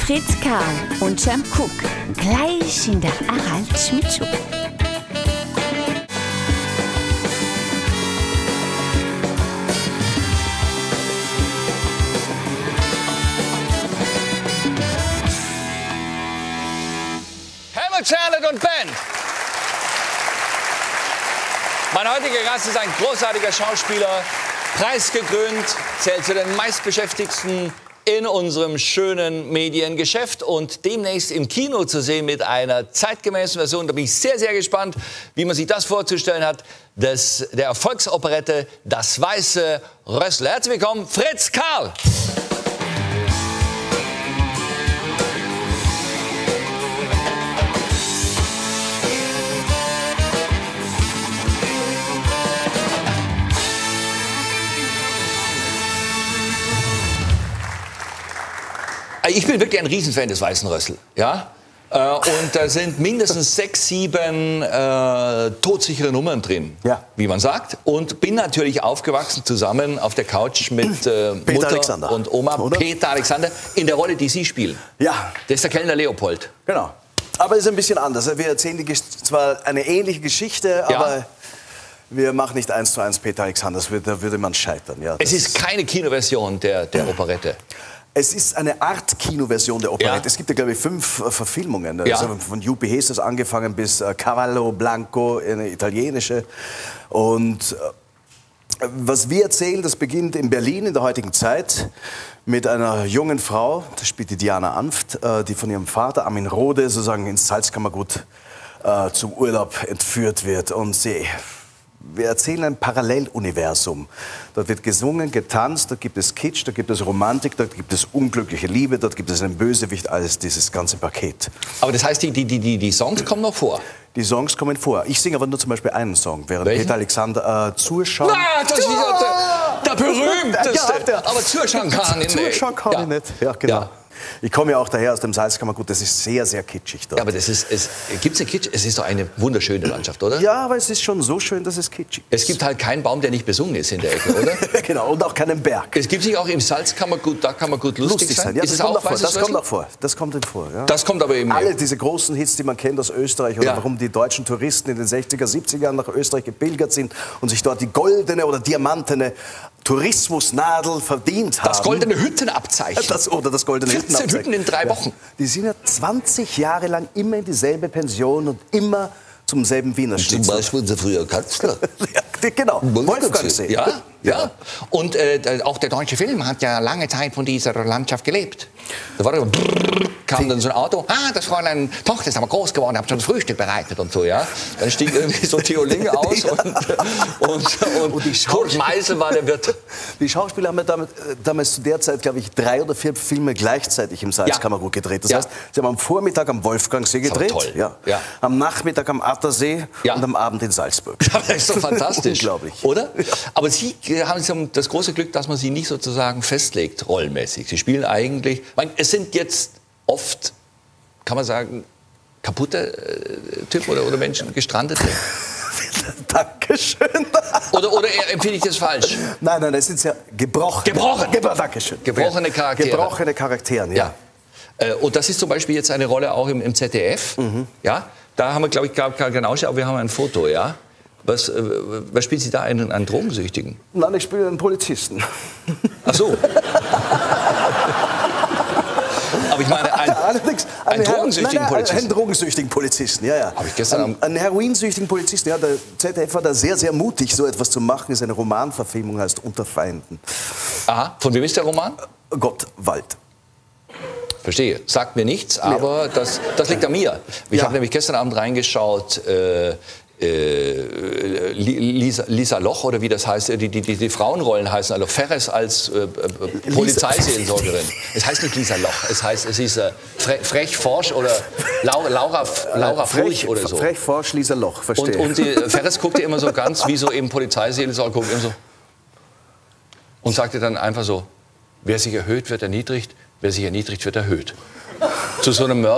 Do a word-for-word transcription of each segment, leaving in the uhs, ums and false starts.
Fritz Karl und Cem Cook gleich in der Harald Schmidt Show. Charlotte und Ben. Mein heutiger Gast ist ein großartiger Schauspieler, preisgekrönt, zählt zu den meistbeschäftigsten in unserem schönen Mediengeschäft und demnächst im Kino zu sehen mit einer zeitgemäßen Version. Da bin ich sehr, sehr gespannt, wie man sich das vorzustellen hat, des, der Erfolgsoperette Das Weiße Rössl. Herzlich willkommen, Fritz Karl. Ich bin wirklich ein Riesenfan des Weißen Rössl, ja? Und da sind mindestens sechs, sieben äh, todsichere Nummern drin, ja, wie man sagt. Und bin natürlich aufgewachsen zusammen auf der Couch mit äh, Mutter Alexander. und Oma, Oder? Peter Alexander, in der Rolle, die Sie spielen. Ja. Das ist der Kellner Leopold. Genau. Aber es ist ein bisschen anders. Wir erzählen die Gesch- zwar eine ähnliche Geschichte, Ja. aber wir machen nicht eins zu eins Peter Alexander. Das würde, da würde man scheitern. Ja, Es ist keine Kinoversion der, der Operette. Es ist eine Art Kinoversion der Operette. Ja. Es gibt ja, glaube ich, fünf äh, Verfilmungen. Ja. Also von Juppie Hesas angefangen bis äh, Cavallo Blanco, eine italienische. Und äh, was wir erzählen, das beginnt in Berlin in der heutigen Zeit mit einer jungen Frau, das spielt die Diana Anft, äh, die von ihrem Vater Armin Rohde sozusagen ins Salzkammergut äh, zum Urlaub entführt wird. Und sie... Wir erzählen ein Paralleluniversum. Dort wird gesungen, getanzt, dort gibt es Kitsch, dort gibt es Romantik, dort gibt es unglückliche Liebe, dort gibt es einen Bösewicht, alles dieses ganze Paket. Aber das heißt, die, die, die, die Songs kommen noch vor? Die Songs kommen vor. Ich singe aber nur zum Beispiel einen Song, während Welchen? Peter Alexander äh, zuschauen... Ah, das ist ja der, der berühmteste. Ja, der- Aber zuschauen kann ich nicht. Zuschauen kann Ja. ich nicht. Ja, genau. Ja. Ich komme ja auch daher aus dem Salzkammergut, das ist sehr, sehr kitschig dort. Ja, aber das ist, es gibt's eine Kitsch? Es ist doch eine wunderschöne Landschaft, oder? Ja, aber es ist schon so schön, dass es kitschig ist. Es gibt halt keinen Baum, der nicht besungen ist in der Ecke, oder? Genau, und auch keinen Berg. Es gibt sich auch im Salzkammergut, da kann man gut lustig, Lustig sein. sein. Ja, ist das es kommt auch auch vor. Weißes Das kommt Rössl? auch vor. Das kommt eben vor. Ja. Das kommt aber eben. Alle diese großen Hits, die man kennt aus Österreich oder Ja. warum die deutschen Touristen in den sechziger, siebziger Jahren nach Österreich gepilgert sind und sich dort die goldene oder diamantene Tourismusnadel verdient haben. Das goldene Hüttenabzeichen. Das, oder das goldene vierzehn Hüttenabzeichen. Hütten in drei Wochen. Ja. Die sind ja zwanzig Jahre lang immer in dieselbe Pension und immer zum selben Wiener Zum Schnitzel. Beispiel unser früher Kanzler. Ja, die- genau, Wolfgangsee. Ja, ja. Und äh, auch der deutsche Film hat ja lange Zeit von dieser Landschaft gelebt. Da war dann, kam dann so ein Auto, ah, das Fräulein Tochter ist aber groß geworden, hat schon das Frühstück bereitet und so, ja. Dann stieg irgendwie so Theo Linge aus und, und, und, Und die Kurt Schauspieler- Meisel war der Wirt. Die Schauspieler haben ja damals, äh, damals zu der Zeit, glaube ich, drei oder vier Filme gleichzeitig im Salzkammergut gedreht. Das Ja. heißt, sie haben am Vormittag am Wolfgangsee Das war gedreht, toll. Ja. Ja. Am Nachmittag am Attersee Ja. und am Abend in Salzburg. Das ist doch fantastisch. Unglaublich. Oder? Aber Sie äh, haben so das große Glück, dass man Sie nicht sozusagen festlegt, rollenmäßig. Sie spielen eigentlich, ich meine, es sind jetzt oft, kann man sagen, kaputte äh, Typen oder, oder Menschen, gestrandete. Dankeschön. Oder, oder empfinde ich das falsch? Nein, nein, das sind ja gebrochene. Gebrochen. Gebro Dankeschön. Gebrochene Charaktere. Gebrochene Charaktere, ja. Ja. Äh, und das ist zum Beispiel jetzt eine Rolle auch im, im Z D F. Mhm. Ja? Da haben wir, glaube ich, gar keine Ausschau, aber wir haben ein Foto, ja? Was, äh, was spielen Sie da, einen, einen Drogensüchtigen? Nein, ich spiele einen Polizisten. Ach so. Aber ich meine, ein, Allerdings, einen Her- drogensüchtigen nein, nein, Polizisten. Einen drogensüchtigen Polizisten, ja, ja. Hab ich gestern Einen, am- einen heroinsüchtigen Polizisten, ja. Der Z D F war da sehr, sehr mutig, so etwas zu machen. Ist eine Romanverfilmung, heißt Unter Feinden. Aha, von wem ist der Roman? Gott, Wald. Verstehe. Sagt mir nichts, aber das, das liegt an mir. Ich Ja. habe nämlich gestern Abend reingeschaut, äh, äh, Lisa, Lisa Loch, oder wie das heißt, die, die, die, die Frauenrollen heißen, also Ferres als äh, äh, Polizeiseelsorgerin. Es heißt nicht Lisa Loch, es heißt, es ist äh, Fre Frech Forsch oder Laura, Laura, Laura Furch oder so. Frech, Forsch, Lisa Loch, Und, verstehe. und die, Ferres guckte immer so ganz, wie so eben Polizeiseelsorger, guckt immer so. Und sagte dann einfach so, wer sich erhöht, wird erniedrigt, wer sich erniedrigt, wird erhöht. Zu so einem Mörder.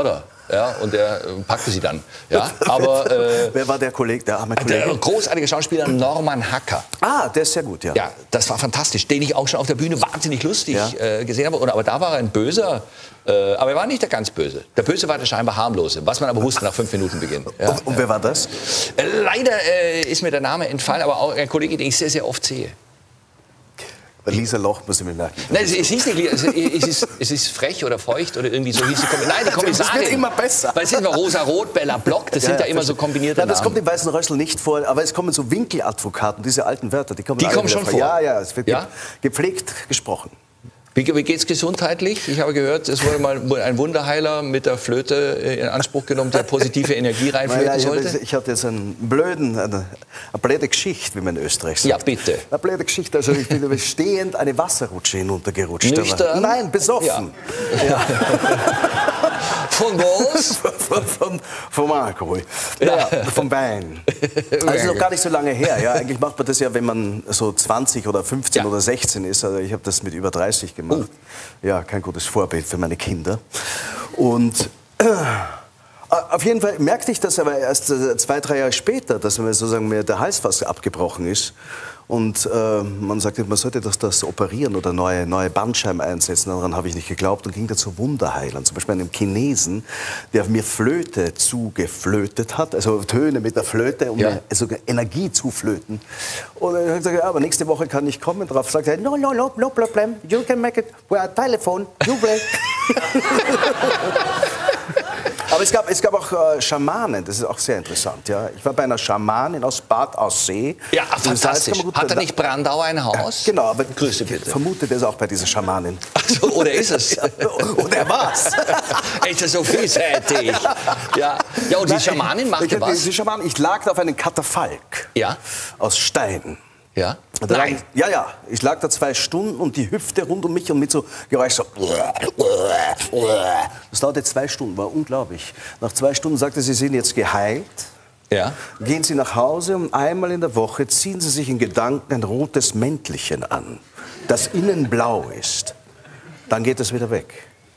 ja, und der äh, packte sie dann. Ja, aber, äh, wer war der Kollege, der arme Kollege? Der großartige Schauspieler Norman Hacker. Ah, der ist sehr gut, ja. Ja, das war fantastisch, den ich auch schon auf der Bühne wahnsinnig lustig Ja. äh, gesehen habe. Und, aber da war er ein Böser, äh, aber er war nicht der ganz Böse. Der Böse war der scheinbar Harmlose, was man aber wusste nach fünf Minuten Beginn. Ja. Und, und wer war das? Äh, leider äh, ist mir der Name entfallen, aber auch ein Kollege, den ich sehr, sehr oft sehe. Lisa Loch, muss ich mir merken. Nein, es, es hieß nicht, es, es, ist, es ist frech oder feucht oder irgendwie so hieß die Kommissarin. Nein, die Kommissarin. Das wird immer besser. Weil es sind Rosa-Rot, Bella Block, das Ja, sind ja, ja immer so kombinierte Nein, das Namen. kommt im Weißen Rössl nicht vor, aber es kommen so Winkeladvokaten, diese alten Wörter, die kommen, Die alle kommen wieder schon vor? Ja, ja, es wird Ja? gepflegt gesprochen. Wie, wie geht es gesundheitlich? Ich habe gehört, es wurde mal ein Wunderheiler mit der Flöte in Anspruch genommen, der positive Energie reinflöten Naja, ich, sollte. hatte, ich hatte jetzt einen blöden, eine, eine blöde Geschichte, wie man in Österreich sagt. Ja, bitte. Eine blöde Geschichte. Also ich bin stehend eine Wasserrutsche hinuntergerutscht. Nüchtern? Aber, nein, besoffen. Ja. Von was? von, von, vom Alkohol. Ja, vom Wein. Also noch gar nicht so lange her. Ja, eigentlich macht man das ja, wenn man so zwanzig oder fünfzehn Ja. oder sechzehn ist. Also ich habe das mit über dreißig gemacht. Oh. Ja, kein gutes Vorbild für meine Kinder. Und äh, auf jeden Fall merkte ich das aber erst äh, zwei, drei Jahre später, dass mir sozusagen mir der Hals fast abgebrochen ist. Und äh, man sagte, man sollte das, das operieren oder neue, neue Bandscheiben einsetzen. Daran habe ich nicht geglaubt und ging dann zu Wunderheilern. Zum Beispiel einem Chinesen, der mir Flöte zugeflötet hat, also Töne mit der Flöte, um Ja. mir also Energie zu flöten. Und er hat gesagt, ja, aber nächste Woche kann ich kommen. Darauf sagt er, no, no, no, no problem, you can make it with a telephone, you play. Aber es gab, es gab auch äh, Schamanen, das ist auch sehr interessant. Ja. Ich war bei einer Schamanin aus Bad Aussee. Ja, Das heißt, fantastisch. kann man gut- Hat er nicht Brandau ein Haus? Genau, aber Grüße ich bitte. vermute das auch bei dieser Schamanin. Ach so, oder ist es? Und er war's. Ist das so vielseitig? Ja, ja und die Schamanin ich, machte was? Die Schamanin, ich lag da auf einem Katafalk Ja, aus Stein. ja. Und da lag Nein. ich- Ja, ja. Ich lag da zwei Stunden und die hüpfte rund um mich und mit so Geräusch so. Das dauerte zwei Stunden, war unglaublich. Nach zwei Stunden sagte sie, Sie sind jetzt geheilt. Ja. Gehen Sie nach Hause und einmal in der Woche ziehen Sie sich in Gedanken ein rotes Mäntelchen an, das innen blau ist. Dann geht es wieder weg.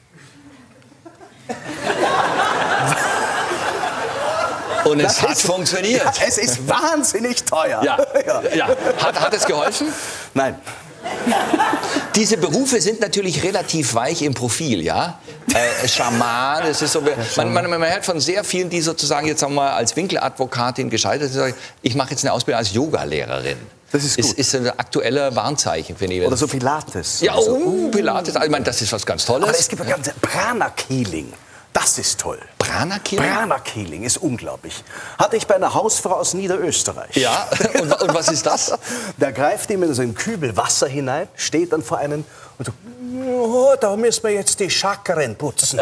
Und es Das hat ist- funktioniert. Ja, es ist wahnsinnig teuer. Ja, ja. Hat, hat es geholfen? Nein. Diese Berufe sind natürlich relativ weich im Profil, ja. Äh, Schaman, es ist so, man, man, man hört von sehr vielen, die sozusagen jetzt sagen wir mal als Winkeladvokatin gescheitert sind, sagen, ich mache jetzt eine Ausbildung als Yogalehrerin. Das ist gut. Ist, ist ein aktueller Warnzeichen, finde ich. Oder so Pilates. Ja, Also, oh, Pilates, also, ich meine, das ist was ganz Tolles. Aber es gibt ein ganzes Prana-Healing. Das ist toll. Prana-Healing? Prana-Healing ist unglaublich. Hatte ich bei einer Hausfrau aus Niederösterreich. Ja, und, und was ist das? Da greift ihm in so einen Kübel Wasser hinein, steht dann vor einem und so, oh, da müssen wir jetzt die Chakren putzen.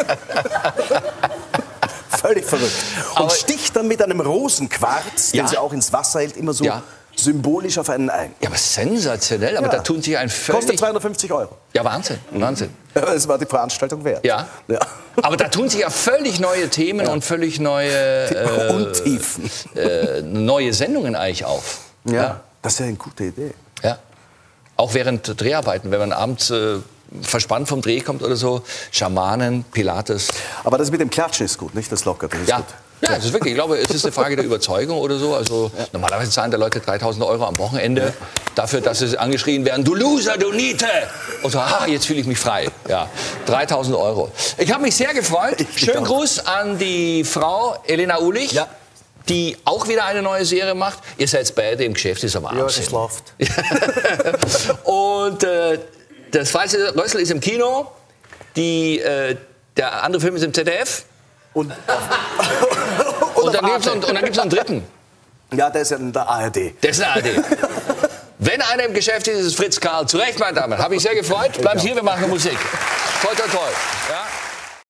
Völlig verrückt. Und Aber- sticht dann mit einem Rosenquarz, den Ja. sie auch ins Wasser hält, immer so Ja. symbolisch auf einen ein. Ja, aber sensationell, aber Ja. da tun sich ein Kostet völlig... zweihundertfünfzig Euro. Ja, Wahnsinn, Wahnsinn. Das war die Veranstaltung wert. Ja. Ja. Aber da tun sich ja völlig neue Themen und völlig neue, äh, Untiefen. äh, neue Sendungen eigentlich auf. Ja. Das ist ja eine gute Idee. Ja. Auch während Dreharbeiten, wenn man abends äh, verspannt vom Dreh kommt oder so, Schamanen, Pilates. Aber das mit dem Klatschen ist gut, nicht? Das lockert, das ist Ja. gut. Ja, es ist wirklich, ich glaube, es ist eine Frage der Überzeugung oder so. Also normalerweise zahlen da Leute dreitausend Euro am Wochenende dafür, dass sie angeschrien werden, du Loser, du Niete. Und so, ah, jetzt fühle ich mich frei. Ja, dreitausend Euro. Ich habe mich sehr gefreut. Ich Schönen auch. Gruß an die Frau Elena Ulich, Ja. die auch wieder eine neue Serie macht. Ihr seid beide im Geschäft, ist aber Ja, es läuft. Und äh, das Weiße Rössl ist im Kino. Die, äh, der andere Film ist im Z D F. Und, Und dann gibt es noch, und dann gibt's noch einen dritten. ja, der ist ja in der A R D. Das ist eine A R D. Wenn einer im Geschäft ist, ist es Fritz Karl. Zu Recht, meine Damen. Habe ich sehr gefreut. Bleiben Sie hier, wir machen Musik. Toi, toi, toi. Ja?